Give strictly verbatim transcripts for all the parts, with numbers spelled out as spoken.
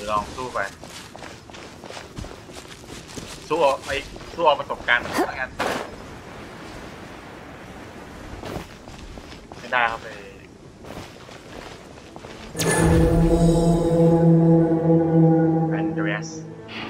ลองสู้ไปสู้เอาไอ้สู้เอาประสบการณ์มาแล้วกันไม่ได้ครับไปอันเดรียส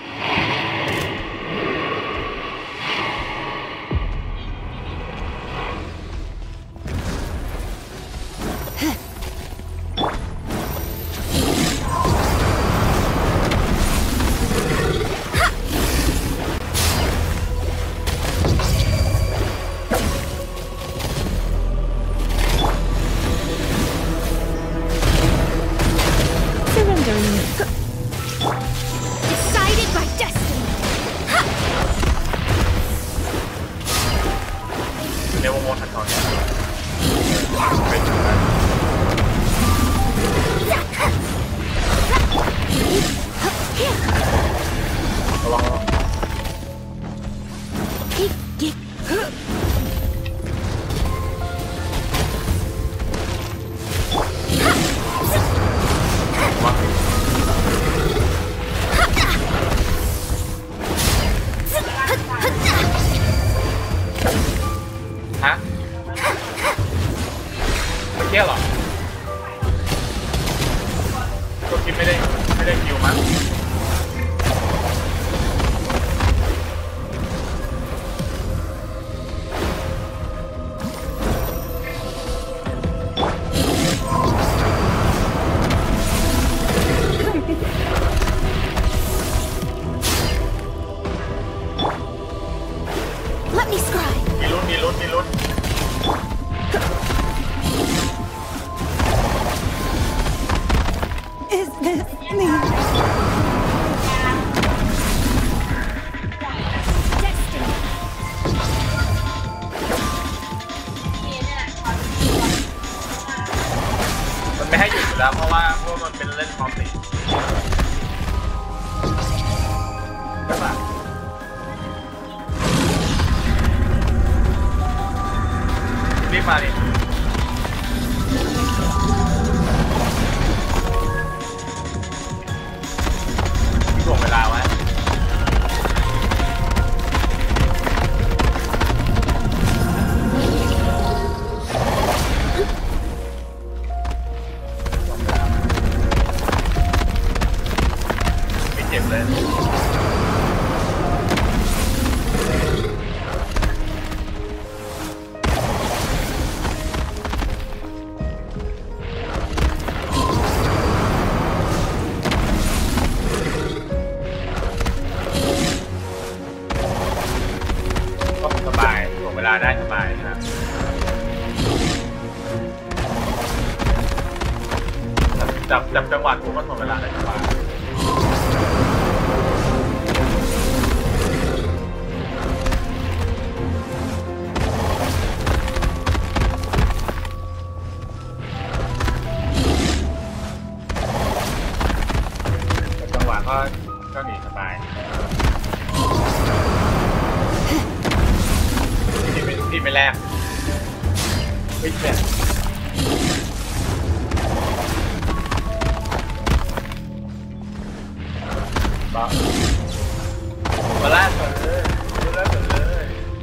เพราะว่าพวกมันเป็นเล่นมัลติใช่ปะรีบมาดิถ่วงเวลาไว้จับจับจังหวะถูกก็หมดเวลาได้สบายจังหวะก็ก็หนีสบายที่ไม่ที่ไม่แรกไม่เสร็จมาล่าก่อนเลยมาล่าก่อนเลย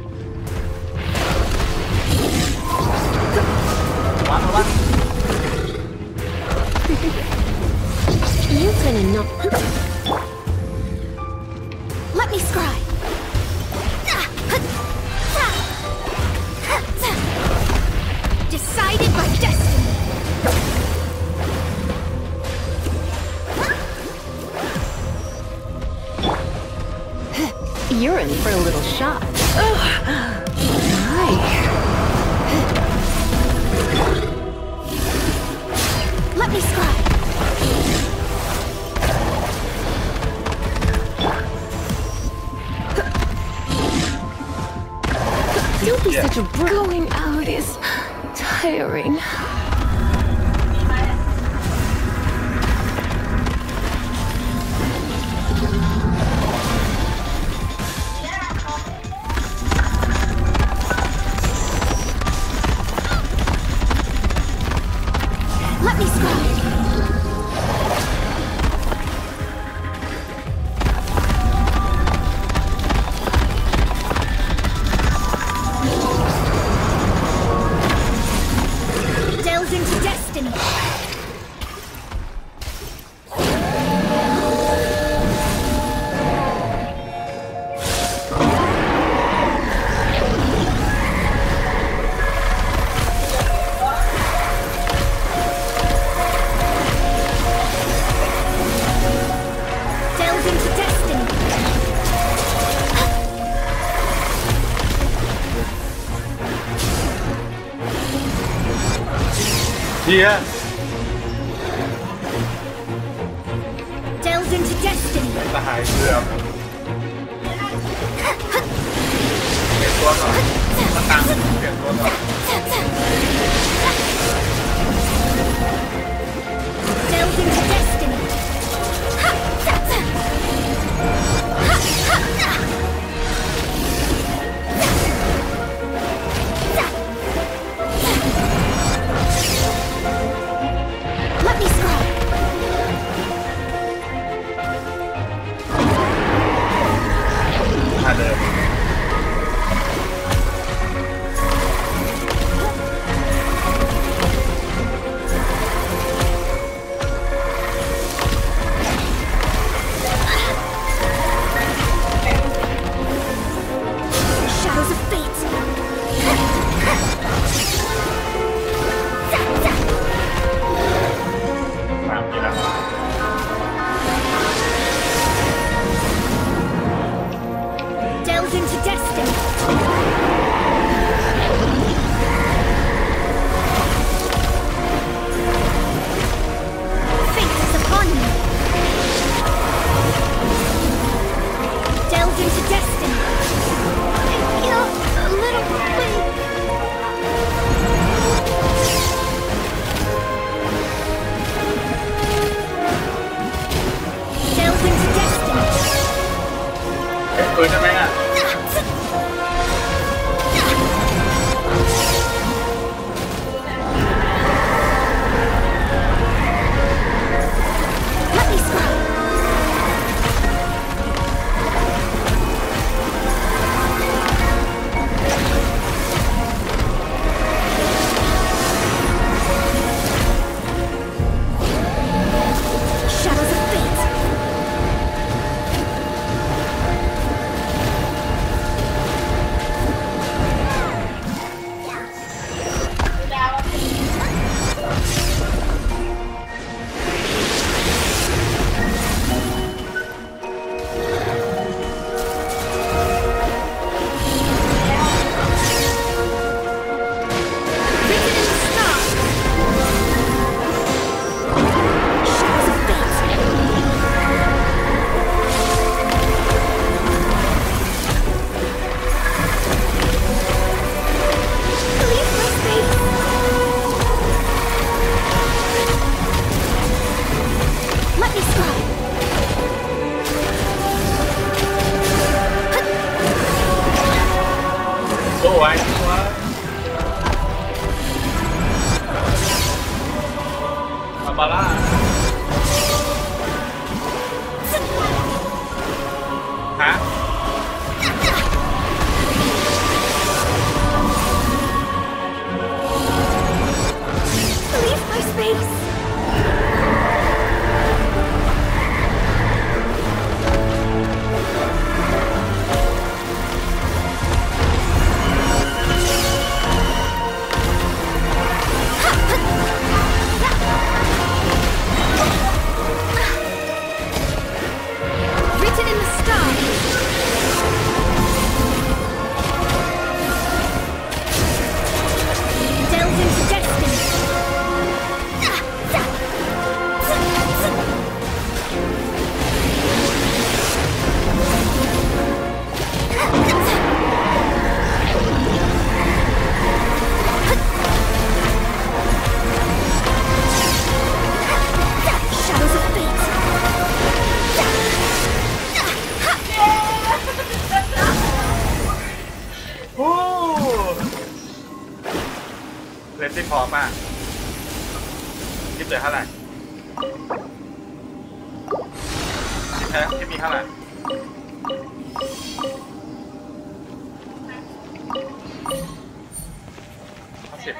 วัดวัด You gonna know? Let me scry. Decided by destiny. You're in for a little shock. My. Let me scry. Don't be such a bro. Going out is tiring. Let me scry. เฮีย Delve into destiny. สหายเรือเปลี่ยนตัวก่อนมาตังเปลี่ยนตัวก่อน Delve into destiny. Let me scroll. มาเลย Shadows of fate. ตามนี้แล้ว Delve into destiny. Fate is upon me. Delve into destiny. I feel a little weak. Delve into destiny. เอ็นปืนใช่ไหมอ่ะ Let me scroll. Shadows of fate. Written in the stars. Shadows of fate. Leave my space. Let me scroll. สวยสวยบาบาร่าฮะ Leave my space. Written in the stars. Delve into destiny. Shadows of fate. โอ้เล่นได้พร้อมมากคิดเหลือเท่าไหร่คิดแพ้คิดมีเท่าไหร่ห้าสิบ